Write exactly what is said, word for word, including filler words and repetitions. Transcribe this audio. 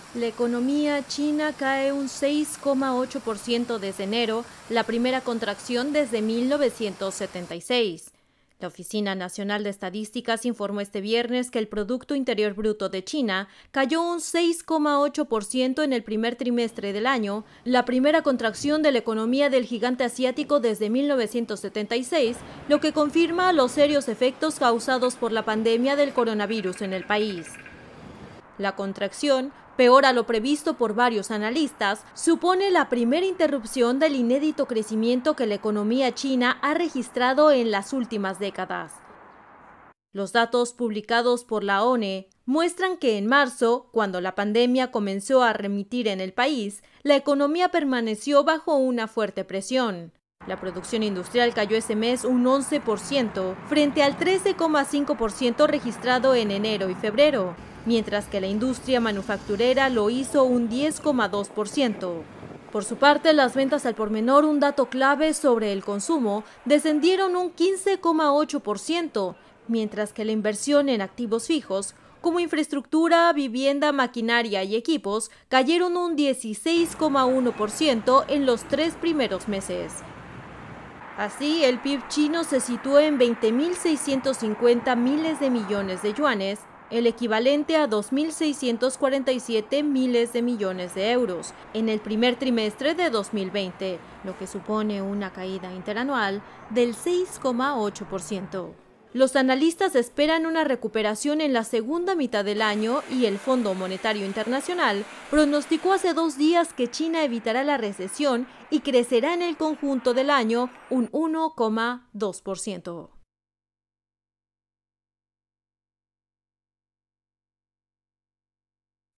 La economía china cae un seis coma ocho por ciento desde enero, la primera contracción desde mil novecientos setenta y seis. La Oficina Nacional de Estadísticas informó este viernes que el Producto Interior Bruto de China cayó un seis coma ocho por ciento en el primer trimestre del año, la primera contracción de la economía del gigante asiático desde mil novecientos setenta y seis, lo que confirma los serios efectos causados por la pandemia del coronavirus en el país. La contracción, peor a lo previsto por varios analistas, supone la primera interrupción del inédito crecimiento que la economía china ha registrado en las últimas décadas. Los datos publicados por la O N E muestran que en marzo, cuando la pandemia comenzó a remitir en el país, la economía permaneció bajo una fuerte presión. La producción industrial cayó ese mes un once por ciento, frente al trece coma cinco por ciento registrado en enero y febrero, mientras que la industria manufacturera lo hizo un diez coma dos por ciento. Por su parte, las ventas al por menor, un dato clave sobre el consumo, descendieron un quince coma ocho por ciento, mientras que la inversión en activos fijos, como infraestructura, vivienda, maquinaria y equipos, cayeron un dieciséis coma uno por ciento en los tres primeros meses. Así, el P I B chino se situó en veinte mil seiscientos cincuenta miles de millones de yuanes, el equivalente a dos mil seiscientos cuarenta y siete miles de millones de euros, en el primer trimestre de dos mil veinte, lo que supone una caída interanual del seis coma ocho por ciento. Los analistas esperan una recuperación en la segunda mitad del año y el Fondo Monetario Internacional pronosticó hace dos días que China evitará la recesión y crecerá en el conjunto del año un uno coma dos por ciento.